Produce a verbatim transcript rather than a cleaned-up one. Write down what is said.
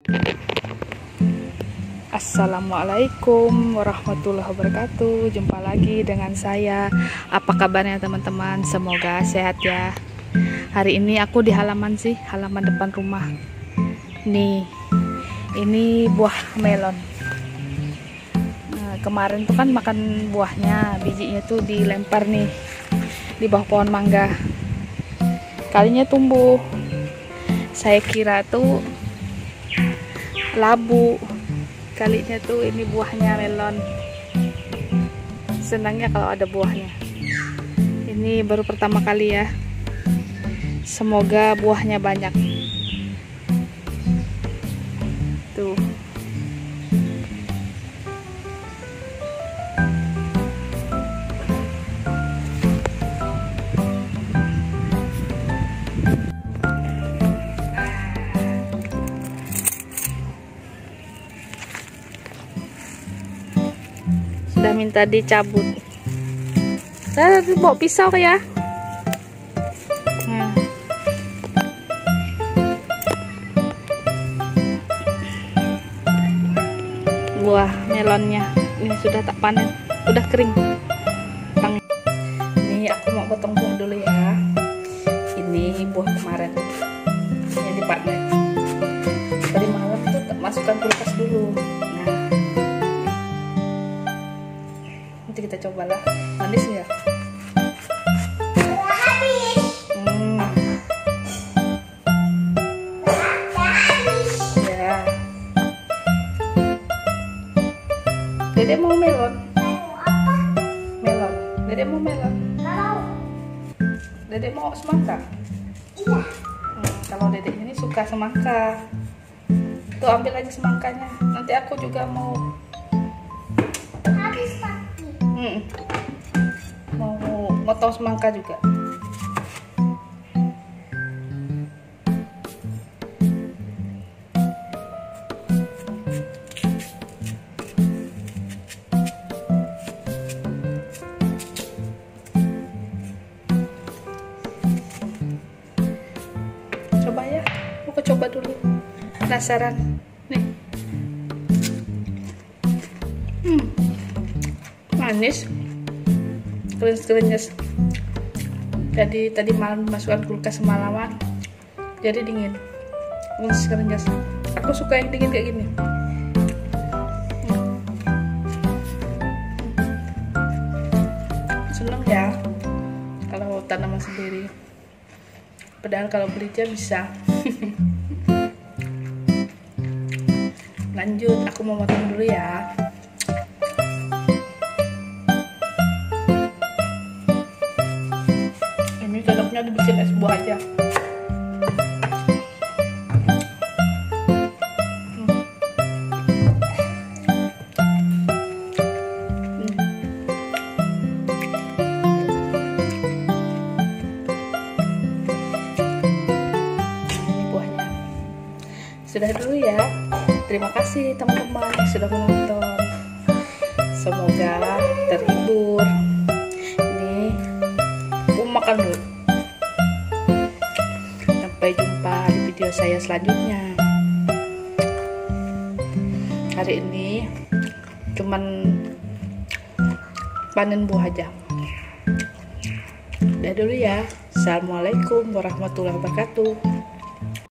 Assalamualaikum warahmatullahi wabarakatuh. Jumpa lagi dengan saya. Apa kabarnya teman-teman? Semoga sehat ya. Hari ini aku di halaman sih, halaman depan rumah. Nih, ini buah melon. Nah, kemarin tuh kan makan buahnya, bijinya tuh dilempar nih di bawah pohon mangga. Kalinya tumbuh. Saya kira tuh labu. Kalinya tuh ini buahnya melon. Senangnya kalau ada buahnya. Ini baru pertama kali ya. Semoga buahnya banyak. Tuh. Sudah minta dicabut. Saya bawa pisau ya. Nah. Buah melonnya ini sudah tak panen, udah kering. Tang. Ini aku mau potong buah dulu ya. Ini buah kemarin yang dipanen. Tadi malam tuh masukkan kulkas dulu. Nah. Nanti kita cobalah, manis ya. Hmm. Ya. Dede mau melon? Melon. Dede mau melon? Dede mau semangka? Iya. Hmm, kalau Dede ini suka semangka. Tuh ambil aja semangkanya. Nanti aku juga mau. Hmm. Mau motong semangka juga. Coba ya, aku coba dulu. Penasaran. Nih. Hmm. Manis, kerenyes-kerenyes. Jadi tadi malam masukkan kulkas semalaman, jadi dingin, kerenyes-kerenyes. Aku suka yang dingin kayak gini. Hmm. Seneng ya kalau tanaman sendiri. Padahal kalau beli aja bisa. Lanjut, aku mau potong dulu ya. Cocoknya dibikin es buah aja. Hmm. Hmm. Ini buahnya. Sudah dulu ya. Terima kasih teman-teman yang sudah menonton. Semoga terhibur. Ini aku makan dulu. Sampai jumpa di video saya selanjutnya. Hari ini cuman panen buah aja. Udah dulu ya. Assalamualaikum warahmatullahi wabarakatuh.